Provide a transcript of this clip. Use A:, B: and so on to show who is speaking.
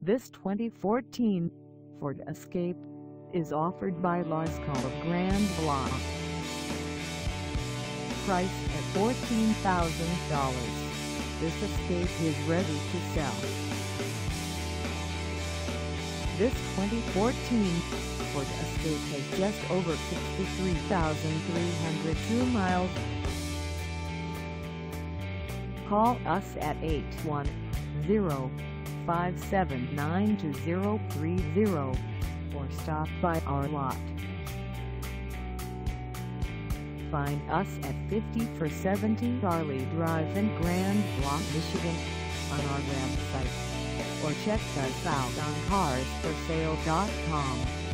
A: This 2014 Ford Escape is offered by Lasco of Grand Blanc. Priced at $14,000, this Escape is ready to sell. This 2014 Ford Escape has just over 63,302 miles. Call us at 810-579-2030 or stop by our lot. Find us at 50-470 Charlie Drive in Grand Blanc, Michigan on our website, or check us out on carsforsale.com.